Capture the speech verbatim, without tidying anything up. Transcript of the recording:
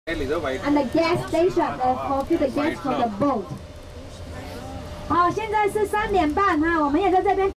And the gas station for fill the gas for the boat. 好，现在是三点半哈，我们也在这边。